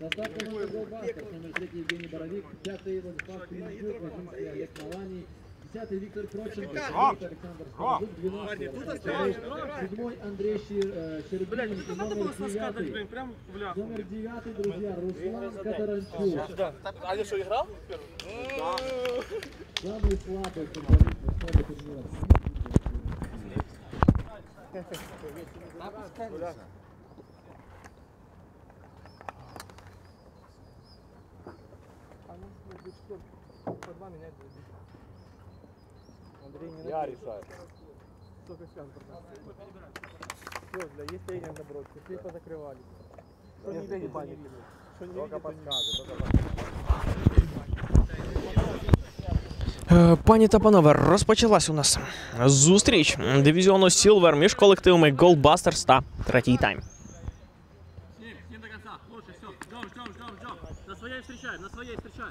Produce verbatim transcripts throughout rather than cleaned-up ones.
Состав команды «Голбастерс» номер третий Евгений Боровик, пятый Владислав Клинчук, восемнадцатый Олег Маланий, десятый Виктор Проченко, девятый Александр Стародуб, двенадцатый седьмой Андрей Щербинин и номер девятый. Номер девятый, друзья, Руслан Катаранчук. А ты что, играл? Да. Самый слабый футболист в истории турнира. Я решаю. Все, бля, есть тренер наоборот, все позакрывали. Что не видит, не видит. Только подсказы, только подскази. Пані та панове, розпочалась у нас зустріч дивізіону Silver між колективами Голбастерс та третій тайм. На своей встречаем, на своей встречаем.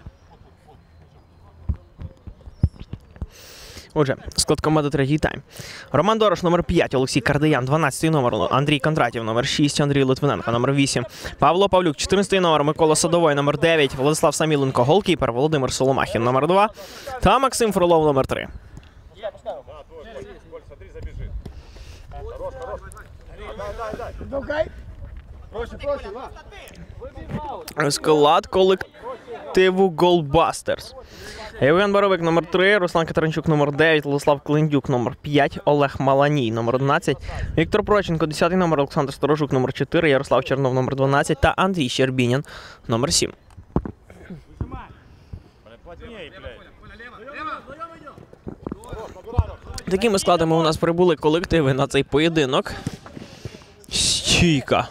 Отже, склад команди третій тайм. Роман Дорош, номер п'ять, Олексій Кардиян, дванадцятий номер, Андрій Кондратів, номер шість, Андрій Литвиненко, номер вісім, Павло Павлюк, чотирнадцятий номер, Микола Садовой, номер дев'ять, Владислав Саміленко, голкіпер, Володимир Соломахін, номер два та Максим Фролов, номер три. Склад колективу Голбастерс. Євген Боровик, номер три, Руслан Катаранчук, номер дев'ять, Владислав Клиндюк, номер п'ять, Олег Маланій, номер одинадцять, Віктор Проченко, десятий номер, Олександр Сторожук, номер чотири, Ярослав Чернов, номер дванадцять та Андрій Щербінін, номер сім. Такими складами у нас прибули колективи на цей поєдинок. Стійка.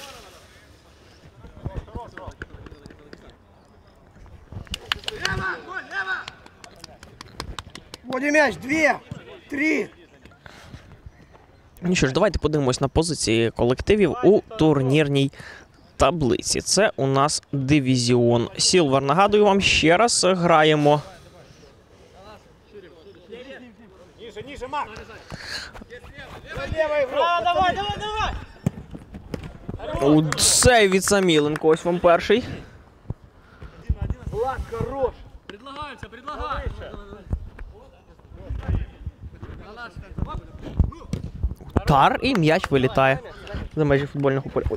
Воді м'яч, дві, три. Ну що ж, давайте подивимось на позиції колективів у турнірній таблиці. Це у нас дивізіон Silver. Нагадую вам ще раз, граємо. Ниже, ниже, Марк! Давай, давай, давай! У цей від Саміленко, ось вам перший. Влад, хорош! Предлагаемся, предлагаемся! Удар і м'яч вилітає за межі футбольного поля.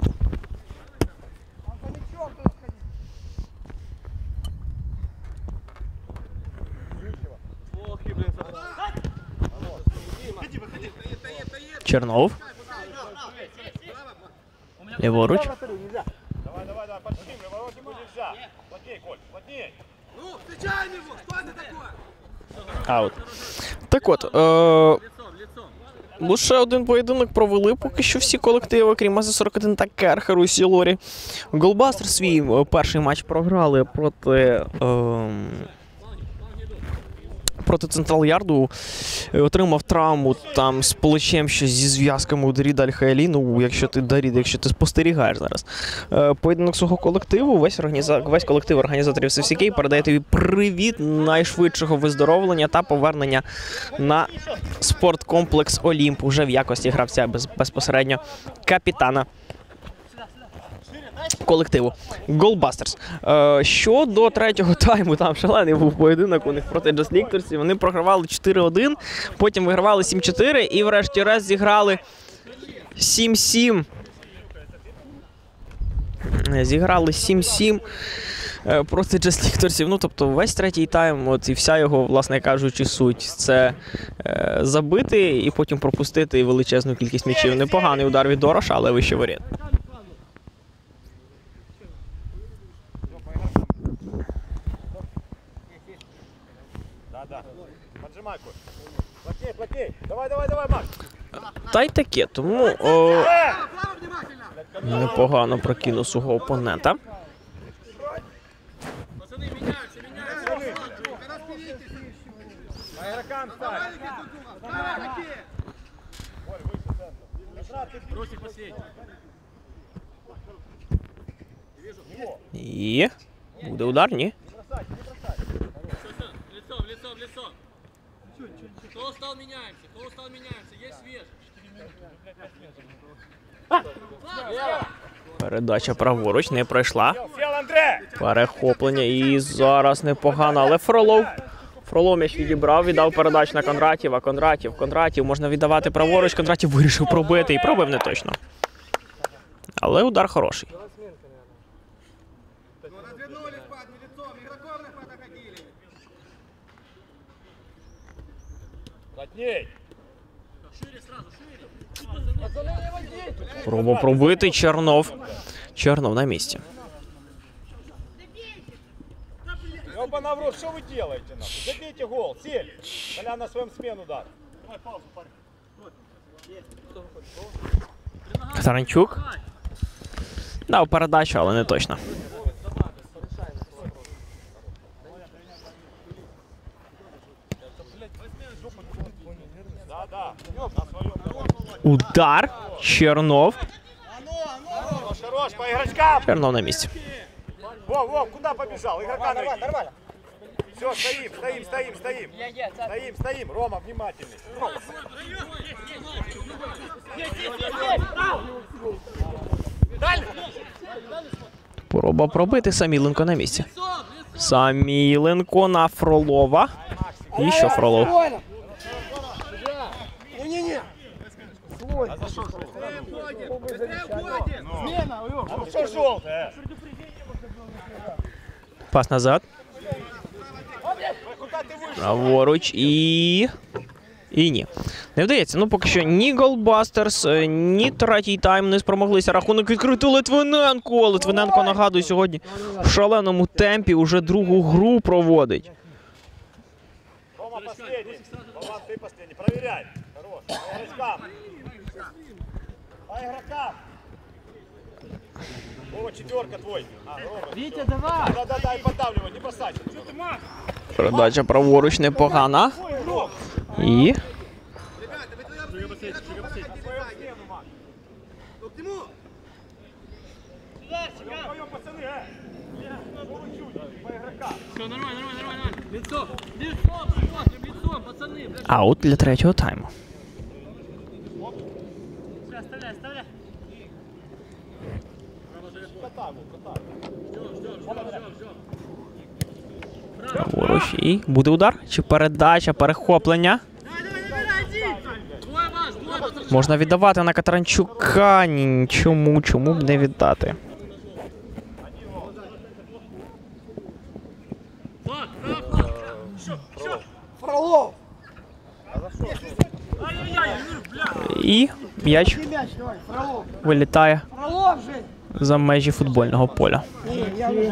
Чернов. Ліворуч. Давай, давай, давай, подшли, ворот ему нельзя. Плотней, Коль, плотней. Ну, встречаем его, что это такое? Аут. Так от, е лише один поєдинок провели поки що всі колективи, крім АЗ сорок один та Керхер у Сілорі. Голбастер свій перший матч програли проти е проти Централ Ярду, отримав травму там з плечем, що зі зв'язками у Даріда Аль-Хаялі. Ну, якщо ти, Дарід, якщо ти спостерігаєш зараз поєдинок свого колективу, весь, організа... весь колектив організаторів Сі Сі Кей передає тобі привіт найшвидшого виздоровлення та повернення на спорткомплекс Олімп уже в якості гравця без... безпосередньо капітана колективу Голбастерс. Е, щодо третього тайму, там шалений був поєдинок у них проти Джас Лікторсів. Вони програвали чотири один, потім вигравали сім чотири і врешті-решт зіграли сім сім. Зіграли сім сім е, проти Джас Лікторсів. Ну, тобто весь третій тайм, от і вся його, власне кажучи, суть – це е, забити і потім пропустити величезну кількість м'ячів. Непоганий удар від Дороша, але вище воріт. Поджимай, Коль. Плотней, плотней. Давай, давай, давай, Марк. Та й таке, тому о, непогано прокинув свого опонента. Пацаны, меняются, меняются! По игрокам ставь. Бросик последний. І буде удар, ні? Лицо, в лицо, в лицо. Кто устал, меняемся, кто устал, меняемся. Есть свежий. Передача праворуч не пройшла. Сел, Андре! Перехоплення і зараз непогано, але Фролов. Фролов м'яч відібрав, віддав передачу на Кондратєва. Кондратєв, Кондратєв, можна віддавати праворуч. Кондратєв вирішив пробити і пробив не точно. Але удар хороший. Развернулись, парни, лицом, игроков на хват ходили. Плотней! Проба пробити, Чернов. Чернов на місці. Ёбана в рот, что вы делаете? Нахуй? Забейте гол, сель! Коля на своем смену дар. Давай паузу, парень. Таранчук. Дав передачу, але не точно. Да, да. На своем. Удар. Чернов. Хорош, хорош, по игрочкам! Чернов на місці. Вов, Вов, куда побежал? Игрока найди. Все, стоим, стоим, стоим, стоим. Стоим, стоим. Рома, внимательный. Проба пробити, Саміленко на місці. Саміленко на Фролова. І що Фролов? Не-не-не. А ну что желтое? Пас назад. Куда ты вышел? Праворуч і... І ні. Не вдається. Ну, поки що ні Голбастерс, ні третій тайм не спромоглися рахунок відкрити. Литвиненко. Литвиненко, нагадую, сьогодні в шаленому темпі уже другу гру проводить. Рома последний. Вован, ты последний. Проверяй. Хорош. По игрокам. По игрокам. Вова, четверка твой. А, Рома. Витя, давай. Да-да-да, и поддавливай, не бросай. Что ты мах? Передача праворуч непогана. Твой игрок. І... Ребята, вы туда игроков ходили сзади. Ну, к нему. Вдвоем, пацаны, э. Что вы чудите? По игрокам. Все, нормально, нормально, нормально. Лицо, лицо, смотрим, лицом, пацаны, блядь. Аут для третього тайму. Все, оставляй, оставляй. Праворуч і... Буде удар? Чи передача, перехоплення? Давай, давай, давай, один. Двое ваш, двое ваш. Можна віддавати на Катаранчука. Ні, чому, чому б не віддати? Флаг, флаг, флаг. Фролов. Ай-яй-яй, бля. І м'яч Мяч, давай, Фролов. вилітає Фролов же. за межі футбольного поля. Я уже.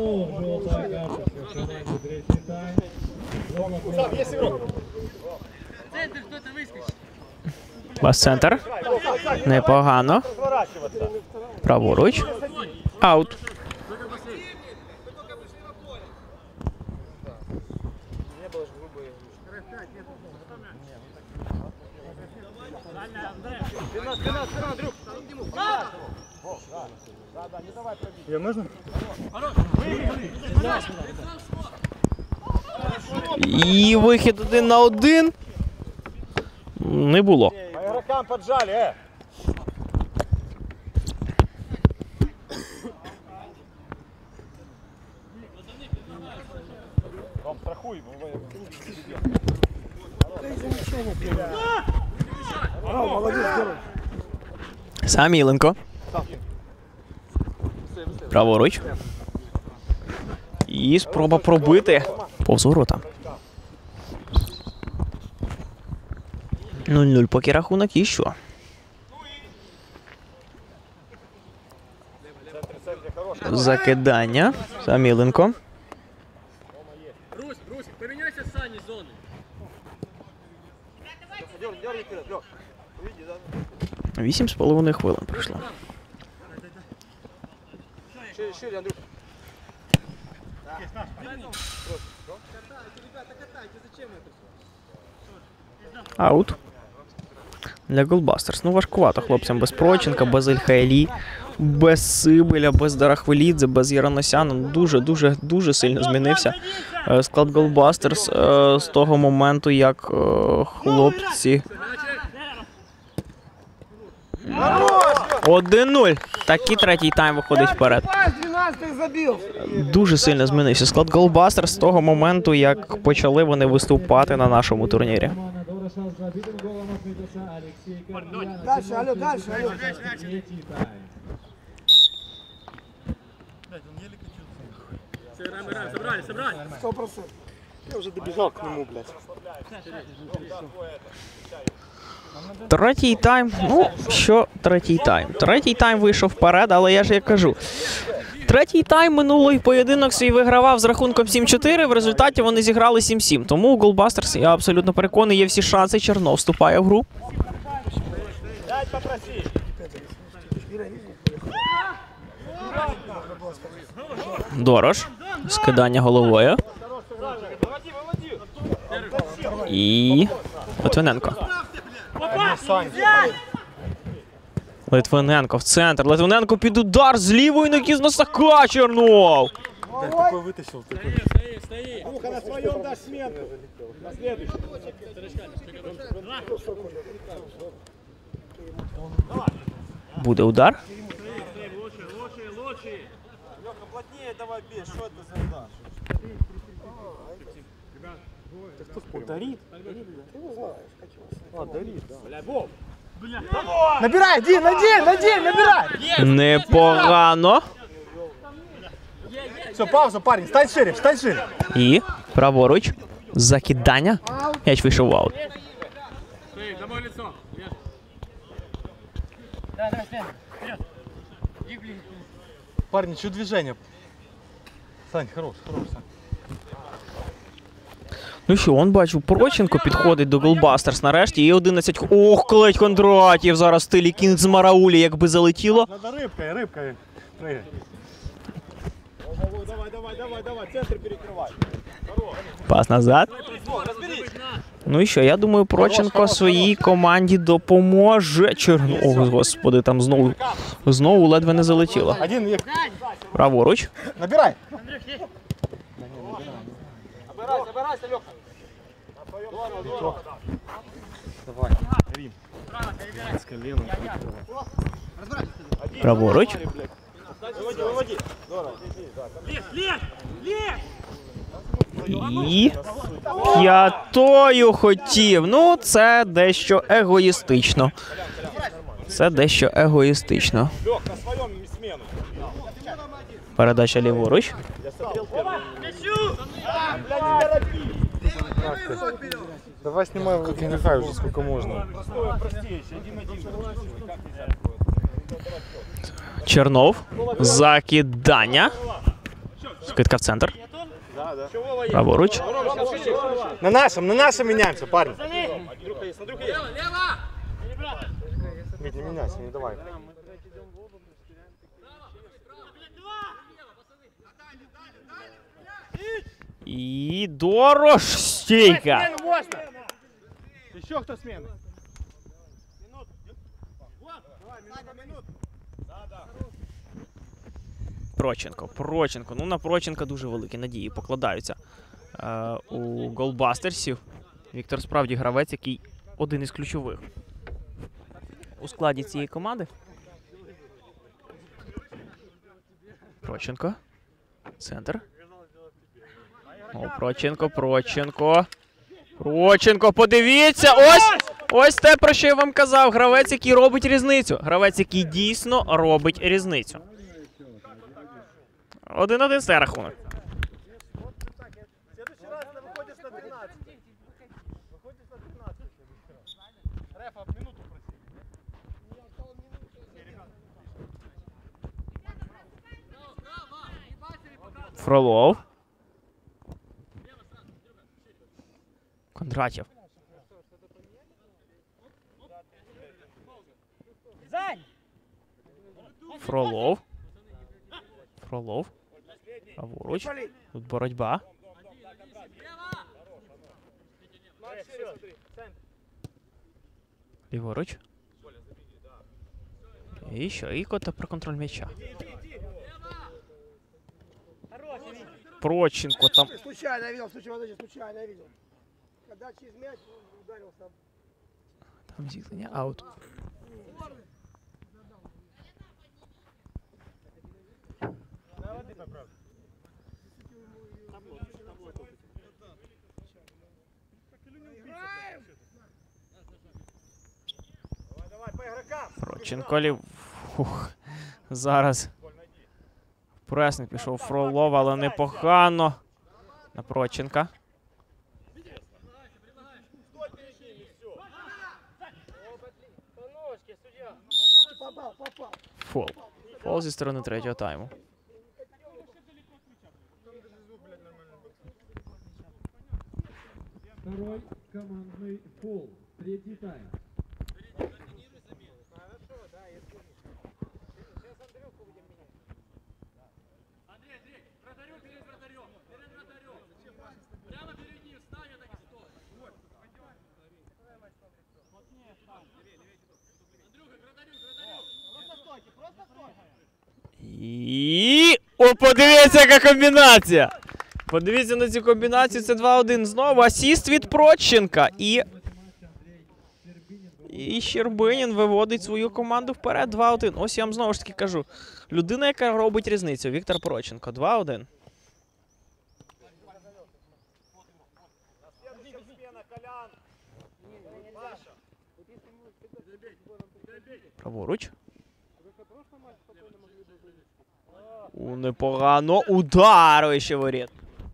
Сам, есть игрок. Центр кто-то выскочит. Бас-центр. Непогано. Разворачиваться. Праворуч. Аут. І вихід один на один. Не було. По игрокам поджали, э. Ром, страхуй. Саміленко. Праворуч. І спроба пробити повз ворота. нуль нуль поки рахунок і що? Закидання. Саміленко. Русик, Русик, поменяйся с Саней зоны. Вісім з половиною хвилин пройшло. Аут. Для Голбастерс. Ну, важкувато хлопцям без Проченка, без Ельхайлі, без Сибиля, без Дарахвелідзе, без Яраносяна. Дуже-дуже дуже сильно змінився е, склад Голбастерс е, з того моменту, як е, хлопці... Хорош! один нуль. Такий третій тайм виходить вперед. двенадцатый забил. Дуже сильно змінився склад Голбастер з того моменту, як почали вони виступати на нашому турнірі. Команда Дорошал с забитым голом отметился Алексей Корнеян. Дальше, алло, дальше, алло. Третий тайм. Сто процентов. Я уже добежал к нему, блядь. Третій тайм. Ну, що третій тайм? Третій тайм вийшов вперед, але я ж як кажу. Третій тайм минулий поєдинок свій вигравав з рахунком сім чотири, в результаті вони зіграли сім сім. Тому у Голбастерс, я абсолютно переконаний, є всі шанси. Чернов вступає в гру. Дорош. Скидання головою. І Литвиненко. Литвиненко в центр. Литвиненко під удар з лівої ноги з носака. Чернов. Такой вытащил, такой. Рука на своем дашь смену. На следующий. Буде удар. Лёха, плотнее давай бей. Что это за удар? Дарит? Ты не знаешь, а, Дарит, да. Бля, Боб. Набирай, Дин, один, один, набирай! Непогано. Все, пауза, парень, стань шире, стань шире. І праворуч. Закидання. М'яч вийшов в аут. Парень, что движение? Сань, хорош, хорош, Сань. Ну що, он бачив, Проченко підходить до Голбастерс нарешті. І одинадцять. Ох, клеть Кондратєв зараз в стилі кінг з Мараулі, якби залетіло. Надо рыбкой, рыбкой прыгать. Давай, давай, давай, давай. Центр перекрывай. Пас назад. Ну і що, я думаю, Проченко своїй команді допоможе. Чернов, о, господи, там знову, знову ледве не залетіло. Один, Ек. Праворуч. Набирай. Давай, Рим. С коленом. Праворуч. Выводи, выводи. І п'ятою хотів. Ну, це дещо егоїстично. Це дещо егоїстично. Лёх, на своем смену. Передача ліворуч. Давай снимай, как я не знаю уже сколько можно. Чернов. Закидання. Скидка в центр. Праворуч. На нашем, на нашем меняемся, парень. Вить, не меняйся, не давай. І Дорош. Стійка. Еще кто смены? Проченко, Проченко. Ну, на Проченка дуже великі надії покладаються е, у Голбастерсів. Віктор справді гравець, який один із ключових у складі цієї команди. Проченко. Центр. О, Проченко, Проченко. Проченко, подивіться! Ось! Ось те, про що я вам казав. Гравець, який робить різницю. Гравець, який дійсно робить різницю. Один-один це рахунок. Фролов. Кондратєв. Фролов. Фролов. Праворуч. Тут боротьба. Ліворуч. І що? І кота про контроль м'яча. Проченко там. Случайно я видел, случайно, случайно я видел. Когда через мяч ударился. Там зіткнення, аут. Давай, по игрокам. Проченко лів. Фух. Зараз. Пресник пішов Фролов, але непогано. На Проченка. Стой перед ними, все. Фол. Фол зі сторони третього тайму. Второй командный фол. Третий тайм. І... О, подивіться, яка комбінація! Подивіться на цю комбінацію, це два один знову. Асіст від Проченка. І... І Щербинін виводить свою команду вперед два один. Ось я вам знову ж таки кажу. Людина, яка робить різницю. Віктор Проченко. два один. Праворуч. У, непогано. Удар ще воріт.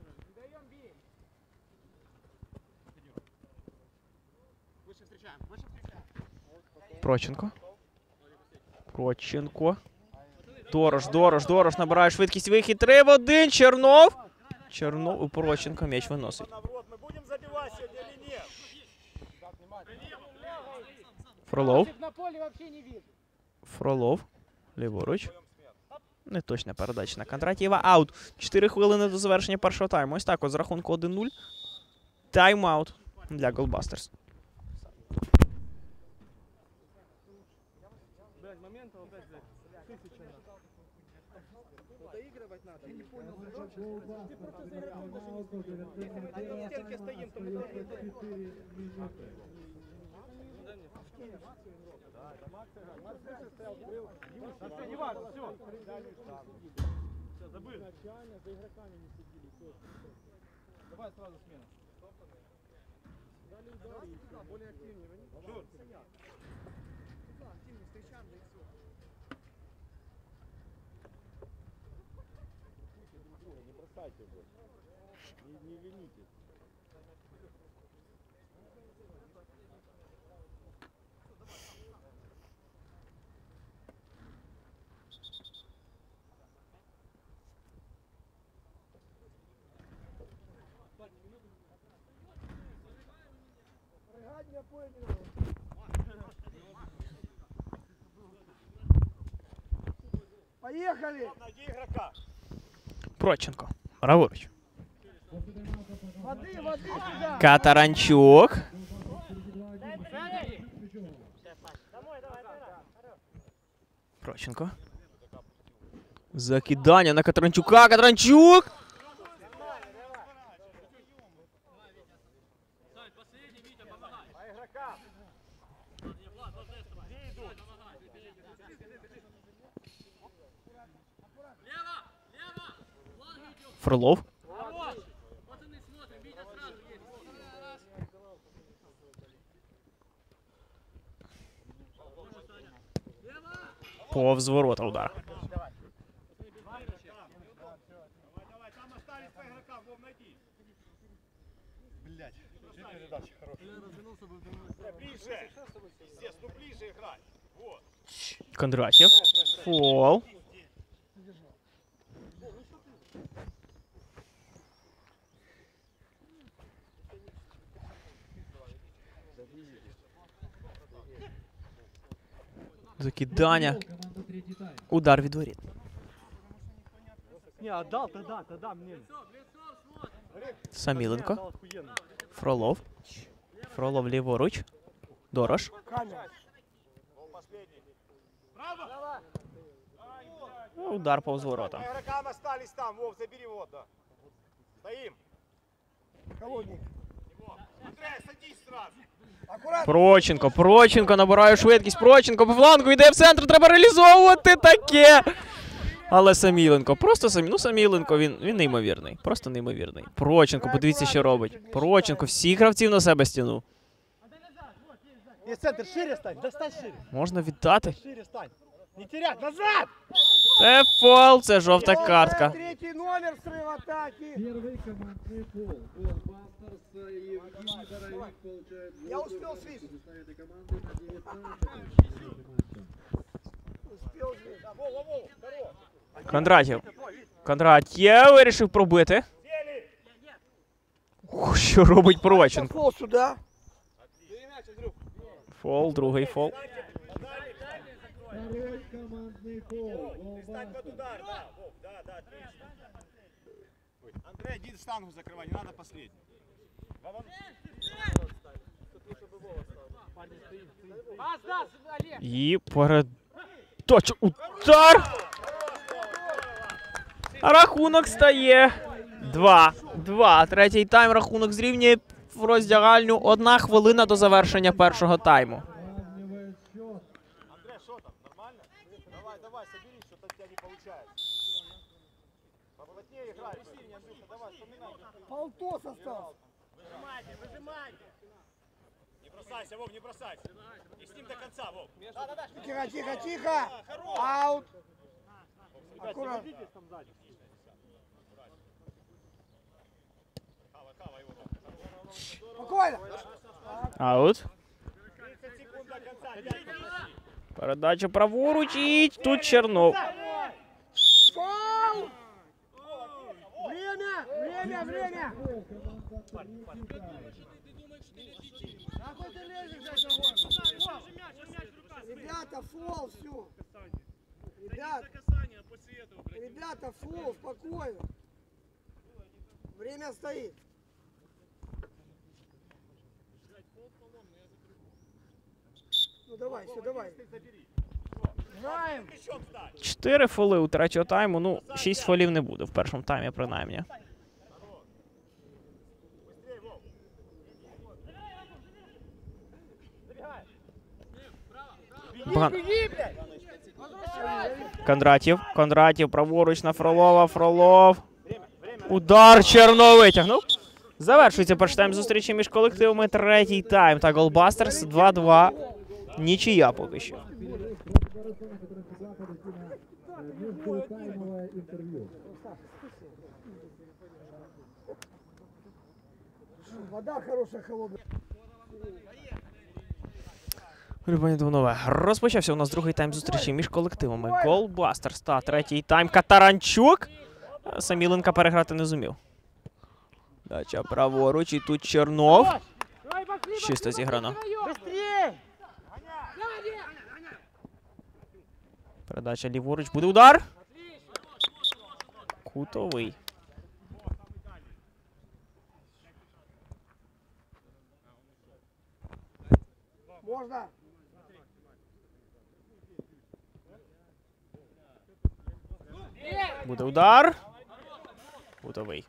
Проченко. Проченко. Дорож, Дорож, Дорож набирає швидкість. Вихід три в один. Чернов. Чернов у Проченко м'яч виносить. Фролов. Фролов. Ліворуч. Неточна передача на Кондратєва. Аут. чотири хвилини до завершення першого тайму. Ось так от з рахунку один нуль. Тайм-аут для Голбастерс. Давай сразу смена. Более активнее. Активнее встречаем, да и все. Не бросайте больше. Не, не ленитесь. Поехали! Проченко. Праворуч. Воды, воды сюда! Катаранчук. Проченко. Закидання на Катаранчука. Катаранчук! Фролов. Повз ворота удар. Кондратьев. Фол. Закидання. Удар від воріт. Не, отдал, тогда, тогда мне. Саміленко. Фролов. Фролов ліворуч. Дорож. Удар повз ворота. Игрокам остались там, Вов, забери вот, да. Стоим. Холодник. Андрей, садись сразу. Аккуратно. Проченко. Проченко набирає швидкість. Проченко по флангу йде в центр. Треба реалізовувати таке. Але Саміленко, просто Самі... ну Саміленко, він, він неймовірний, просто неймовірний. Проченко, подивіться, що робить. Проченко, всіх гравців на себе стягнув. Есть центр, шире стань, достань шире. Можна віддати. Шире стань. Не терять, назад! Це фол, це жовта картка. Третий номер срыв атаки. Первый командный фол. Голбастерс и Евгений Боровик получают Я желтую успел карту свист. за составе этой команды на девятнадцатом. Успел же. Да, во, во, во, здорово. Кондратів. Кондратєв вирішив пробити. Ух, що робить Проченко? Фол сюда. Фол, другий фол. Второй командный фол. Встать под Голбастерс. удар, да, Вов, да, да, отлично. Андрей, иди штангу закрывай, не надо последний. І передача. Удар! Рахунок стає два два. Третій тайм рахунок зрівнює в роздягальню. Одна хвилина до завершення першого тайму. Сравнивает счет. Андрей, что там, нормально? Давай, давай, соберись, что-то у тебя не получается. Поплотнее играй, сильнее, Андрюха, давай, вспоминай. Полтос остался. Выжимайте, выжимайте. Не бросайся, Вов, не бросайся. И с ним до конца, Вов. Тихо, тихо, тихо. Аут. Аккуратно. Спокойно. Аут. тридцать секунд до конца. Передача праворуч і тут Чернов. Фол. Время, время, время. Нахуй ты лезешь за собой? Ребята, фол, все. Ребята, ребята, фол, спокойно. Время стоит. Ну давай, все, давай. Знаем. Чотири фоли у третього тайму. Ну, шість фолів не буде в першому таймі, принаймні. Баган... Кондратів. Кондратів праворуч на Фролова. Фролов. Удар Чернов витягнув. Завершується перший тайм зустрічі між колективами. Третій тайм та Голбастерс два два. Нічия поки що. Междутаймовое интервью. Вода хорошая, холодная. Любані Давнове. Розпочався у нас другий тайм зустрічі між колективами. Голбастерс та третій тайм. Катаранчук. Саміленка переграти не зумів. Дача праворуч і тут Чернов. Чисто зіграно. Быстрее! Передача ліворуч. Буде удар. Кутовий. Можно? Буде удар. Кутовий.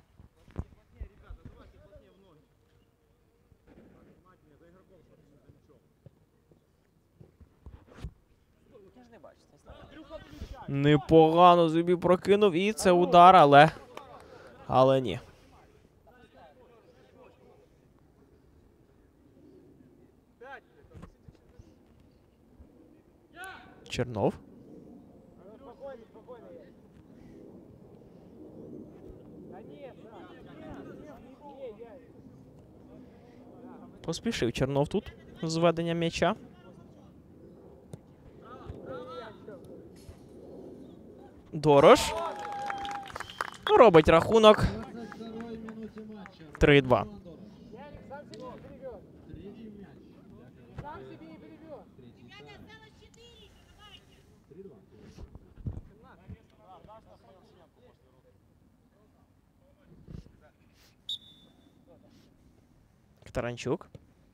Непогано собі прокинув і це удар, але... Але ні. Чернов. Поспішив Чернов тут з веденням м'яча. Дорош. Робить рахунок. двадцать второй минуте матча. три два. Третий мяч. Таранчук.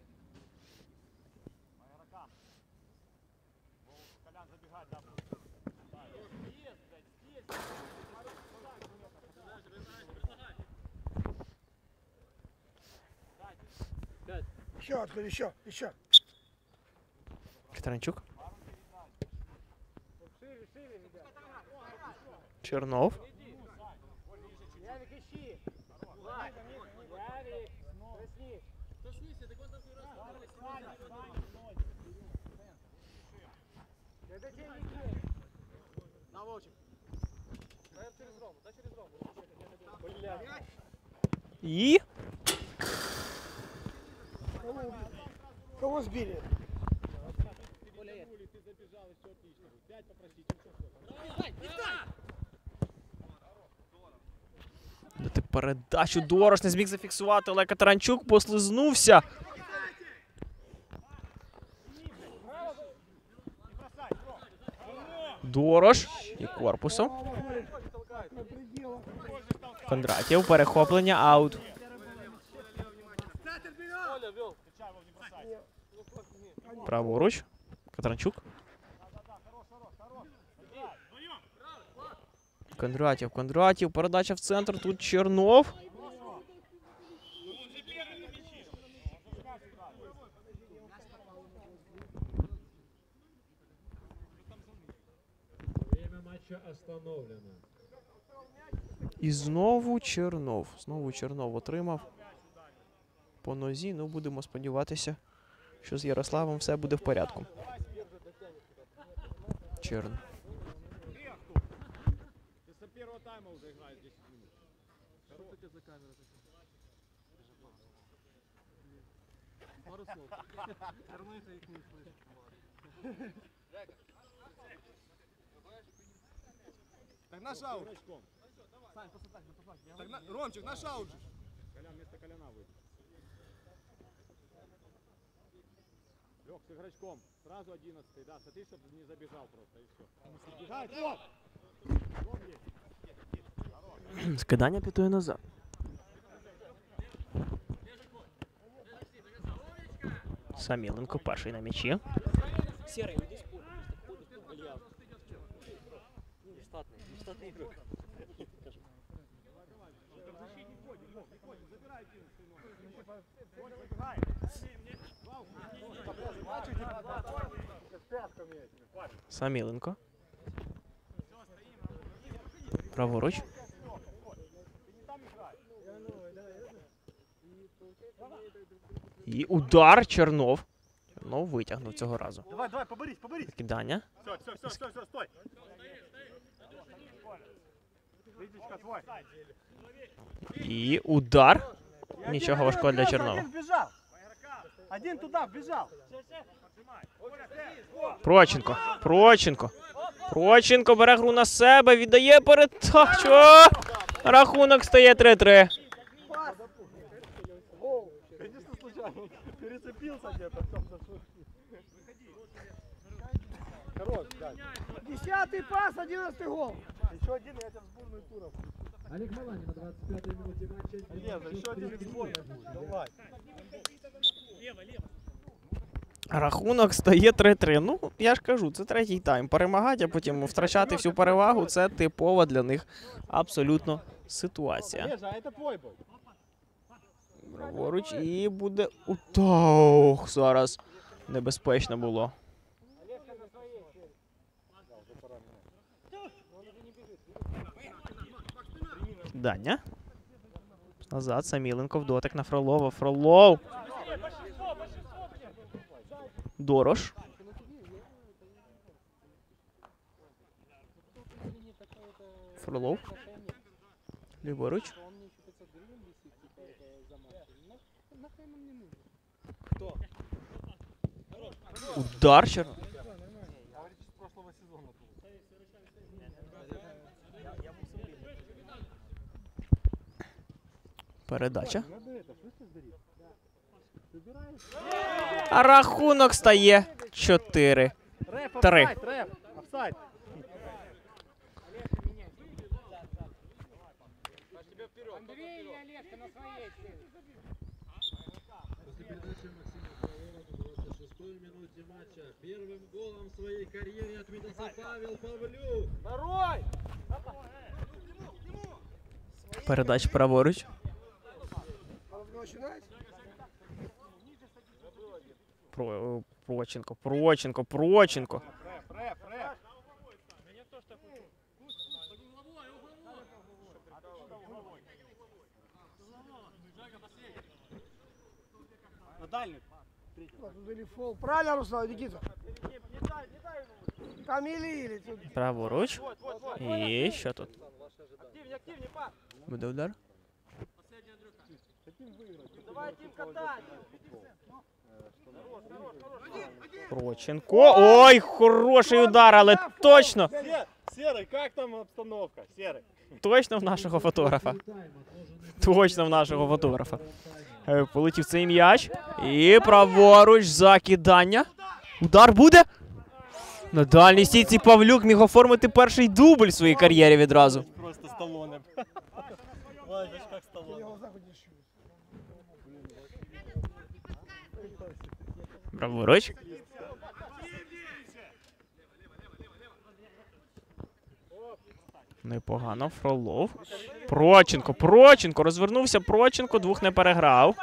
Еще, откуда, еще, еще. Таранчук. Чернов. И Кого сбили? дати передачу. Дорош не зміг зафіксувати, але Катеранчук послизнувся. Дорош і корпусом. Кондратєв, перехоплення, аут. Праворуч. Катеранчук. Кондратєв, Кондратєв, передача в центр, тут Чернов. Время матча остановлено. І знову Чернов. Знову Чернов отримав по нозі. Ну, будемо сподіватися, що з Ярославом все буде в порядку. Черн. Так наш аут. Так на... Ромчик, наш аут же. Колян вместо Коляна выйдет. Лег с игрочком. Сразу одиннадцатый, да. Смотри, чтобы не забежал просто и все. Бежать, вот! Скидання п'ятою назад. Саміленко перший на м'ячі. Серый, иди с поля. Нештатный, нештатный игрок. Саміленко. Праворуч. І удар Чернов. Чернов витягнув цього разу. Давай, давай, поборись, поборись. Кидання. Все, все, все, все, все, стой. Лидичка твой. І удар. Нічого важкого для Чернова. Один вбежал. Один туда вбежал. Проченко. Проченко. Проченко бере гру на себе, віддає передачу. Рахунок стає три-три. Конечно, случайно. Перецепился где-то. Хорош, да. Десятый пас, одиннадцатый гол. Еще один, я тебя в сборную туров. Олег Маланин на двадцать пятой минуте матча. Леза, еще один в сборную будет. Давай. Рахунок стає три-три. Ну, я ж кажу, це третій тайм. Перемагати, а потім втрачати всю перевагу – це типова для них абсолютно ситуація. Лежа, а это твой был. Праворуч і буде утох. Зараз небезпечно було. Даня. Назад Саміленко в дотик на Фролова. Фролов. Дорош. Фролов. Ліворуч. Удар Чернов. Передача. А рахунок стає чотири три. Рэп, рэп, офсайд. После передачи Максима Фролова на двадцать шестой минуте матча первым голом в своей карьере отметился Павел Павлюк. Передача праворуч. Про, Проченко, Проченко, Проченко. Рэп, рэп, рэп. На дальний. Правильно, Руслан, Никита. Там или или. Праворуч. І що тут? Буде удар? Давай, Тим, катай. Проченко. Ой, хороший удар, але точно. Серый, как там обстановка? Серый. Точно в нашого фотографа. Точно в нашого фотографа. Е, Полетів цей м'яч. І праворуч закидання. Удар буде? На дальній стійці Павлюк міг оформити перший дубль в своїй кар'єрі відразу. Просто Сталлоне. Ладно, как Сталлоне. Праворуч. Непогано, Фролов. Проченко, Проченко, розвернувся Проченко, двох не переграв.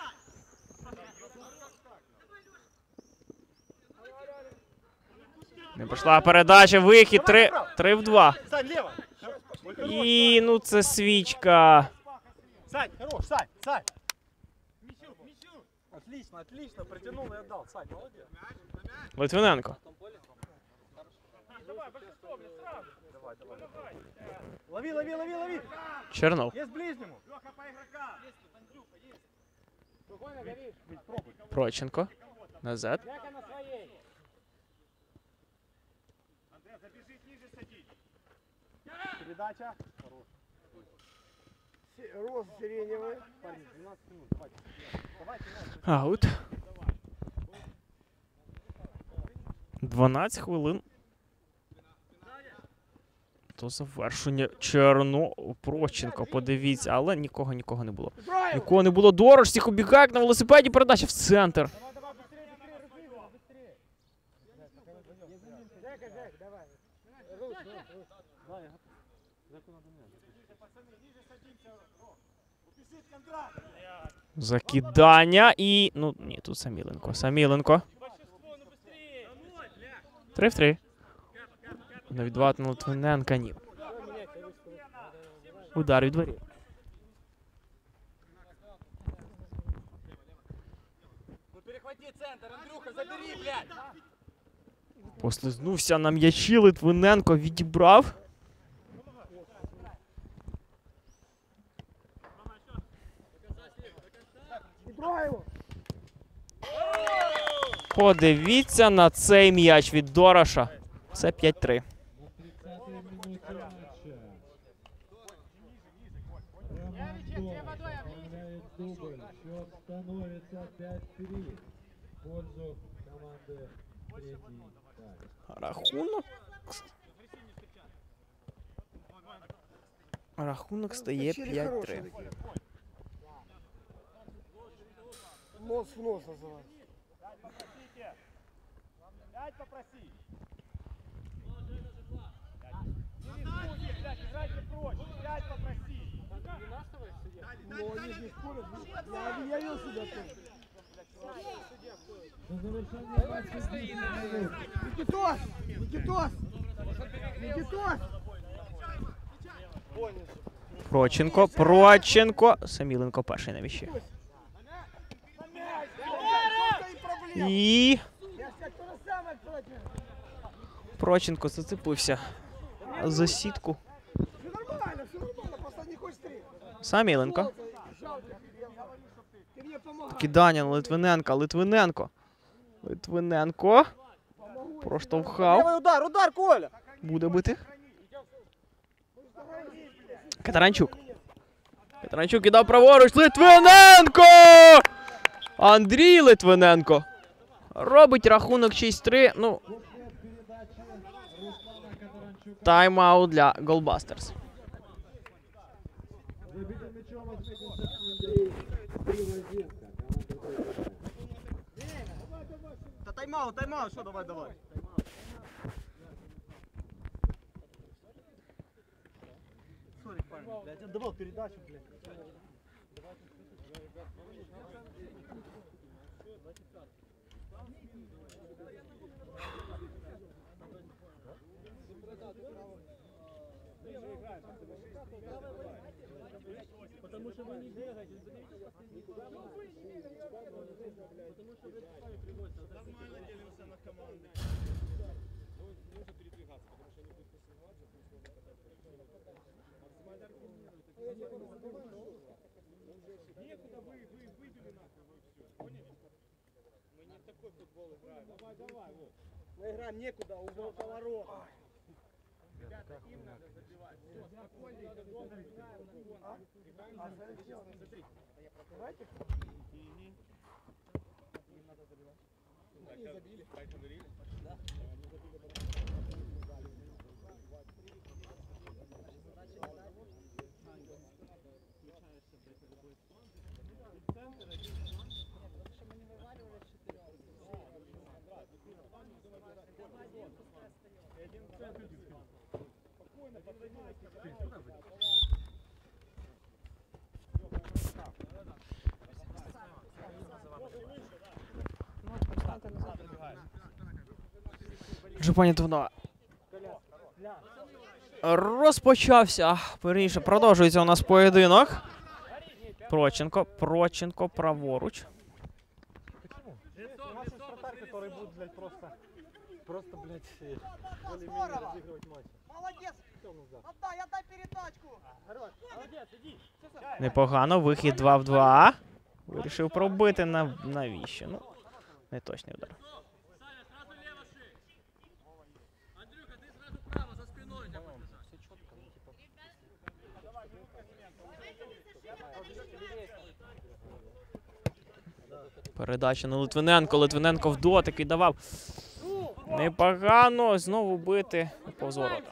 Не пішла передача, вихід, три, три в два. Сань, лево. І, ну, це свічка. Сань, хорош, Сань, Сань. Отлично, отлично, протянул и отдал. Сань, молодец. Литвиненко. Давай, давай, давай. Лови, лови, лови, лови. Чернов. Есть ближнему. Проченко. Назад. Передача. Рост сиреневый. Аут. дванадцять хвилин. До завершення Черно Проченко, подивіться, але нікого, нікого не було. Нікого не було. Дорож, всіх обігають на велосипеді, передача в центр. Закидання і... Ну, ні, тут Саміленко. Саміленко. Три в три. На відват на Литвиненка, ні. Удар від дворі. Перехвати центр, Андрюха, забери, блядь. Послизнувся на м'ячі, Литвиненко відібрав. Подивіться на цей м'яч від Дороша. Це п'ять три. На тридцатой минуте матча. Роман Дорож оформляет дубль. Счет становится пять три в пользу команды третий тайм. Рахунок. Рахунок стає п'ять три. Нос в нос называется. Пять попроси. Но они здесь спорят. Я, я вел себя тоже. На завершение матча десять минут. Никитос! Никитос! Никитос! Проченко, Проченко. Саміленко перший на м'ячі. І... Я сказал, то же самое, против. Проченко зацепився за сітку. Все нормально, все нормально, просто не хочешь три. Саміленко. Жалко, я говорю, что ты. Ты мне помогай. Кидання на Литвиненка. Литвиненко. Литвиненко. Проштовхав. Левый удар, удар, Коля. Буде бити. Катаранчук. Катаранчук кидав праворуч. Литвиненко! Андрій Литвиненко. Робить рахунок шість три. Ну, тайм-аут для Голбастерс. Забитым мячом отметился Андрей Привозенко. Да тайм-аут, тайм-аут, что давай, давай. Сори, парень, блядь, я давал передачу, блядь. что вы не бегаете. Потому что вы сами приводите. Нормально делимся на команды. Нужно передвигаться, потому что они будут посылаться, пусть можно катать. Максимально некуда, вы, вы выбили нахуй, вы все. Поняли? Мы не в такой футбол играем. Давай, давай, вот. Мы играем некуда, угол поворот. Ребята, им надо забивать. Все, спокойненько, долго играем. Смотри. Давайте. Им надо забивать. Так, забили. Поэтому забили? Да. Вже пані Товна. Розпочався. Вірніше, продовжується у нас поєдинок. Проченко, Проченко, праворуч. У нас есть вратарь, который будет, блядь, просто, просто, блядь, более-менее разыгрывать матч. Молодец. Кто у нас, да? Отдай, отдай передачку. Молодец, иди. Непогано, вихід два в два. Вирішив пробити, на... навіщо? Ну, не точний удар. Передача на Литвиненко. Литвиненко в дотик віддавав. Непогано. Знову бити повз ворота.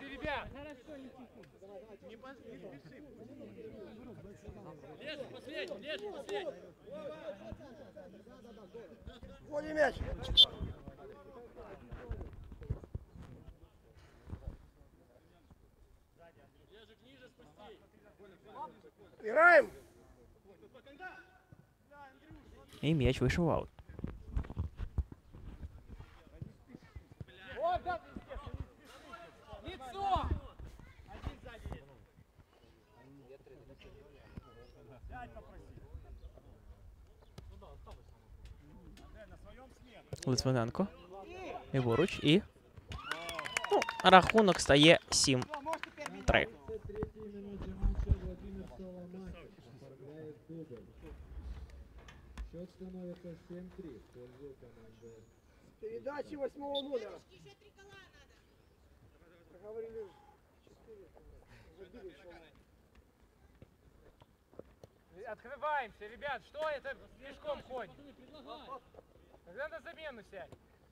Гони мяч. Играем. І м'яч вийшов аут. Лицо. Литвиненко. Ліворуч і... Ну, рахунок стає сім три. Счет становится семь три в пользу команды. Передачи восьмого номера. Говорили, четыре. Забили человека. Открываемся, ребят. Что это пешком ходит? Тогда на замену сядь.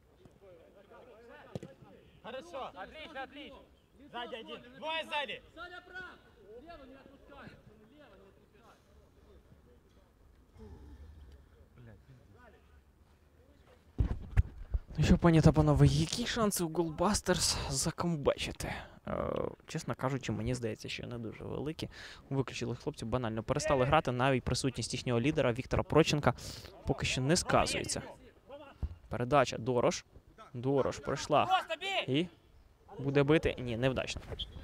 Хорошо. Отлично, отлично. Сзади один. Двое сзади. Саня прав! Лево не отпускай! Лево не отпускай! Ну що, пані та панове, які шанси у Голбастерс закомбачити? Е, чесно кажучи, мені здається, що не дуже великі. Виключили хлопці, банально перестали грати. Навіть присутність їхнього лідера Віктора Проченка поки що не сказується. Передача. Дорош. Дорош пройшла. І буде бити. Ні, невдачно.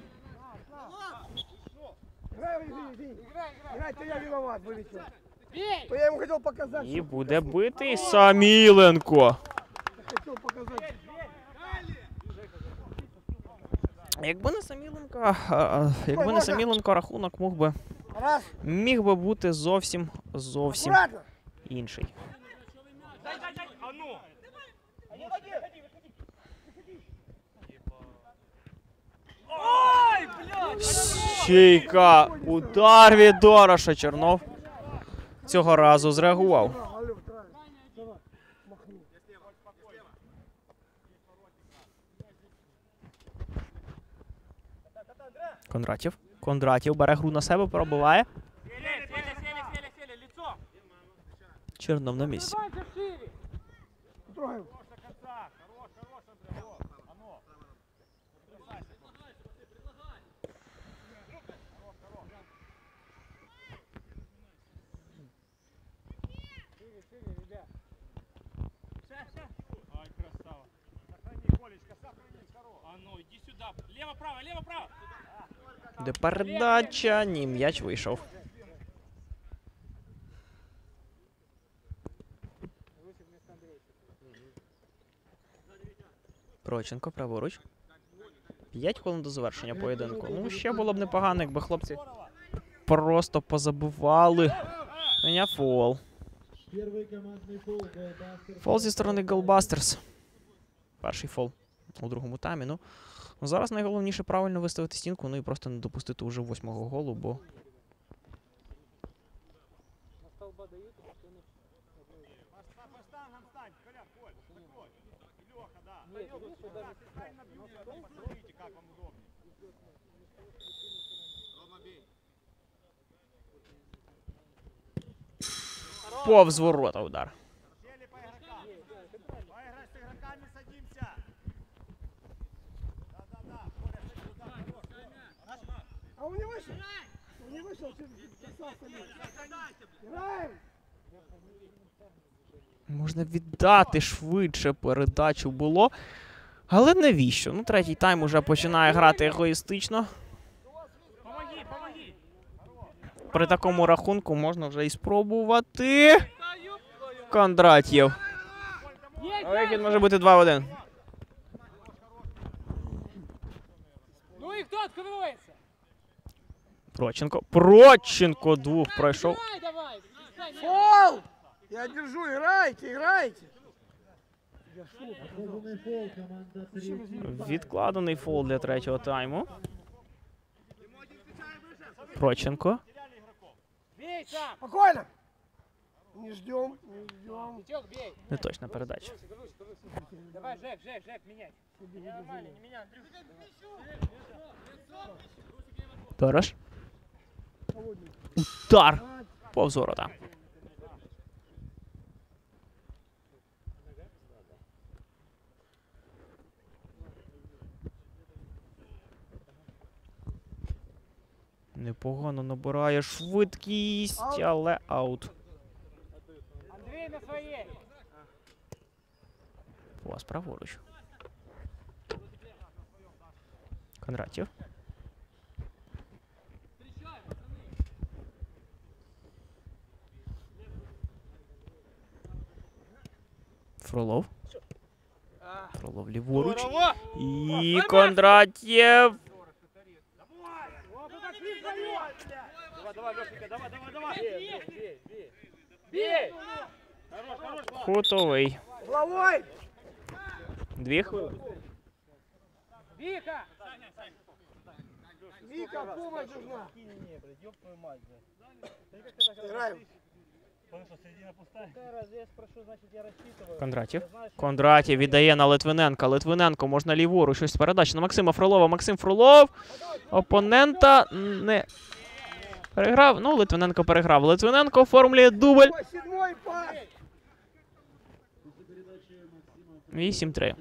Играй, Евгений, Евгений. Играй, то я виноват, вылетел. То я ему хотел показать. І буде бити Саміленко. Хотел показать. Якби не Саміленко, а, а, якби не Саміленко, рахунок мог би, Раз. міг би бути зовсім, зовсім Аккуратно. інший. Дай, дай, дай. А ну. Ой, блядь. Стійка, удар від Дороша. Чернов цього разу зреагував. Алло, давай. Давай. Махни. Кондратів. Кондратів бере гру на себе, пробиває. Сели, сели, сели, сели, сели. Лицо. Чернов на місці. Трогаем. Хорош, хорош, Андрей. А ну. Шире, шире, ребят. Ай, красава. Сохрани, Колечка, сохранись, хорош. А ну, иди сюда. Лево, право, лево, право. Де передача, ні, м'яч вийшов. Проченко, праворуч. П'ять хвилин до завершення поєдинку. Ну, ще було б непогано, якби хлопці просто позабивали. Мене фол. Первый командный фол. Голбастер. Фол зі сторони Голбастерс. Перший фол у другому таймі. Ну, зараз найголовніше правильно виставити стінку, ну і просто не допустити уже восьмого голу, бо... По штангам стань, Коля, Коль, такой. Леха, да. Стань на бьюте, потом посмотрите, как вам удобнее. Рома, бей. Повз ворота удар. Сели по игрокам. Поиграй с игроками, садимся. Да-да-да. Коля, садись туда. Хорош. А он не вышел? Он не вышел, писался ли? Играем! Можна віддати швидше передачу було. Але навіщо? Ну, третій тайм уже починає грати егоїстично. При такому рахунку можна вже і спробувати. Кондратєв. Вихід може бути два в один. Ну и кто откроется? Проченко. Проченко двох пройшов. Давай, давай. Фол! Я держу, играйте, играйте! Отложенный фол. Команда третий. Відкладений фол для третього тайму. Проченко. Бей сам. Спокойно! Не ждем, не ждем. Витек, бей. Неточна передача. Давай, Жек, Жек, Жек, меняй. Нормально, не меня, Андрюха. Торож. Удар. Повз ворота. Непогано набирає швидкість, але аут. Андрей на своей. Пас праворуч. Кондратєв. Фролов. Фролов ліворуч. І Кондратєв. Давай, давай, Лешенька, давай, давай, давай. Бей. Кутовий. Головой! Дві хвилини. Вика. Вика, помощь нужна! Играем! Кондратєв. Кондратєв віддає на Литвиненка. Литвиненко можна ліворуч. Щось передача на Максима Фролова. Максим Фролов. Опонента не переграв. Ну, Литвиненко переграв. Литвиненко оформлює дубль. Ой, седьмой пас! вісім три.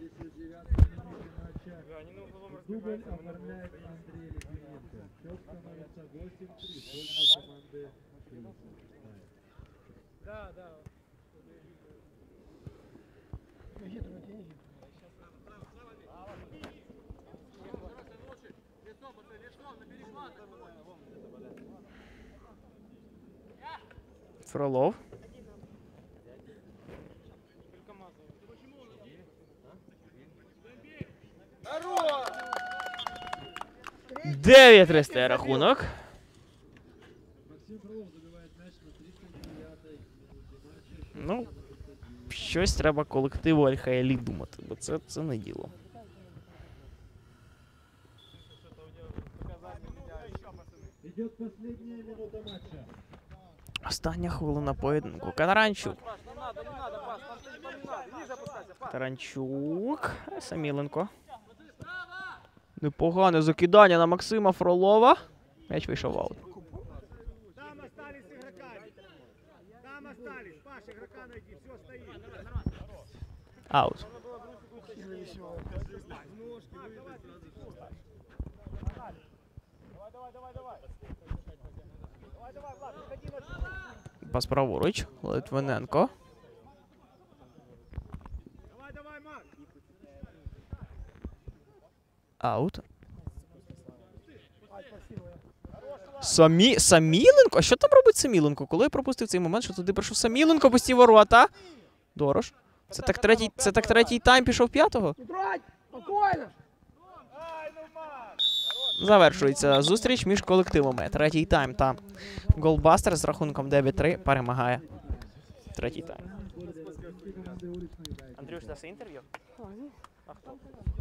Дубль оформляет Андрей Литвиненко. Счет становится восемь три. Польза команды «Фрисов». Да, да. Фролов. дев'ять три стає рахунок. Максим Фролов забивает мяч на тридцать девятой минуте матча. Ну, щось треба колективу Аль-Хаялі думати, бо це, це не діло. Идет последняя минута матча. Остання хвилина поєдинку. Таранчук. Таранчук. Саміленко. Непогане закидання на Максима Фролова. М'яч вийшов в аут. Там остались игроками. Там остались. Паш, игрока найди. Все, стоит. Аут. Давай, давай, давай, давай. Давай, давай, Влад, выходи на... Пас праворуч. Литвиненко. Давай, давай, Марк. Аут. Самі... Саміленко? А що там робить Саміленко? Коли я пропустив цей момент, що туди прийшов Саміленко, пусті ворота. Дорож. Це так третій, це так третій тайм пішов п'ятого? Играть! Спокойно. Завершується зустріч між колективами. Третій тайм та Голбастер з рахунком дев'ять три перемагає. Третій тайм. Андрюш, даси інтерв'ю? А хто?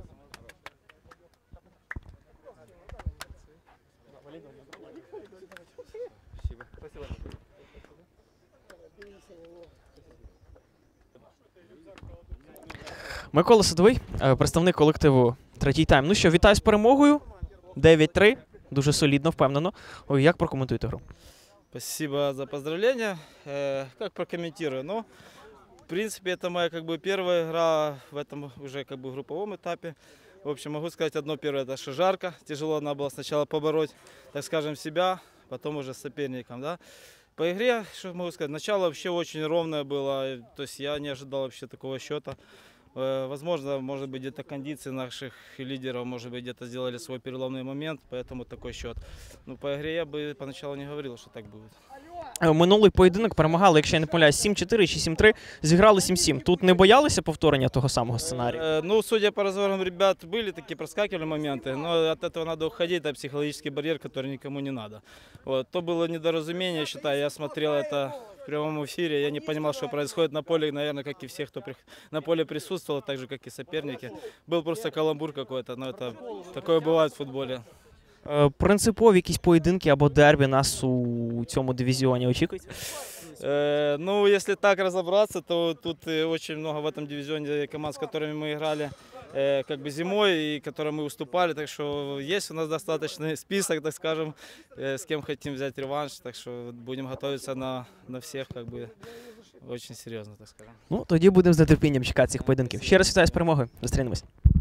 Микола Садовий, е, представник колективу «Третій тайм». Ну що, вітаю з перемогою. дев'ять три. Дуже солідно, впевнено. Ой, як прокоментуєте гру? Спасибо за поздравления. Э, как прокомментирую? Ну, в принципе, это моя как бы первая игра в этом уже как бы групповом этапе. В общем, могу сказать одно первое, это что жарко. Тяжело надо было сначала побороть, так скажем, себя, потом уже с соперником, да. По игре, что могу сказать, начало вообще очень ровное было, то есть я не ожидал вообще такого счета. Э, Возможно, может быть, где-то кондиции наших лидеров, может быть, где-то сделали свой переломный момент, поэтому такой счет. Ну, по игре я бы поначалу не говорил, что так будет. Е, Минулий поєдинок перемагали, якщо я не помиляюсь, сім чотири чи сім три. Зіграли сім сім. Тут не боялися повторення того самого сценарію? Э, Ну, судя по разговорам ребят, были такие проскакивали моменты, но от этого надо уходить, это психологический барьер, который никому не надо. Вот. То было недоразумение, считаю, я смотрел это в прямом эфире, я не понимал, что происходит на поле, наверное, как и все, кто при- на поле присутствовал, так же, как и соперники. Был просто каламбур какой-то, но это такое бывает в футболе. Е, Принципові якісь поєдинки або дербі нас у цьому дивізіоні очікується? Э, Ну, если так разобраться, то тут э, очень много в этом дивизионе команд, с которыми мы играли э, как бы зимой и которым мы уступали. Так что есть у нас достаточный список, так скажем, э, с кем хотим взять реванш. Так что будем готовиться на, на всех как бы очень серьезно, так скажем. Ну, тоді будемо з нетерпінням чекати цих поєдинків. Ще раз вітаю з перемогою. Зустрінемось.